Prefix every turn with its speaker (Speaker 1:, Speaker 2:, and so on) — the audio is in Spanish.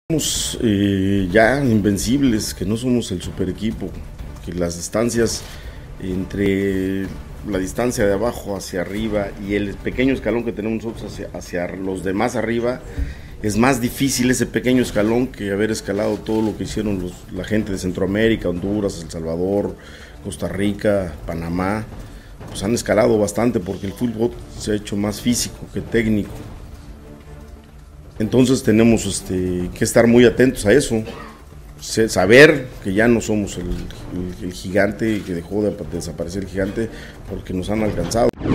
Speaker 1: Somos ya invencibles, que no somos el super equipo, que las distancias entre la distancia de abajo hacia arriba y el pequeño escalón que tenemos nosotros hacia los demás arriba, es más difícil ese pequeño escalón que haber escalado todo lo que hicieron la gente de Centroamérica, Honduras, El Salvador, Costa Rica, Panamá. Pues han escalado bastante porque el fútbol se ha hecho más físico que técnico. Entonces tenemos que estar muy atentos a eso, saber que ya no somos el gigante, que dejó de desaparecer el gigante porque nos han alcanzado.